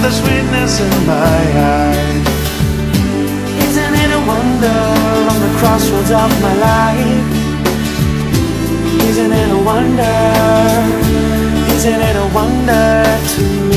the sweetness in my eyes. Isn't it a wonder on the crossroads of my life? Isn't it a wonder? Isn't it a wonder to